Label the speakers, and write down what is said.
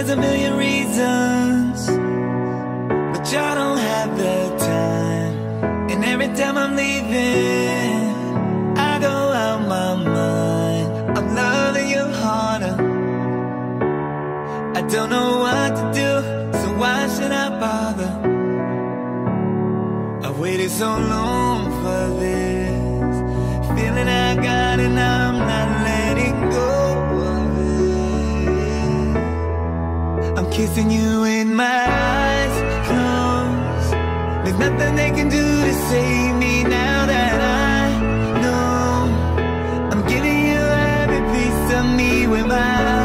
Speaker 1: there's a million reasons, but y'all don't have the time. And every time I'm leaving, I go out my mind. I'm loving you harder. I don't know what to do, so why should I bother? I've waited so long for this feeling I got, and I'm not letting go of it. I'm kissing you with my eyes closed. There's nothing they can do to save me now that I know I'm giving you every piece of me with my eyes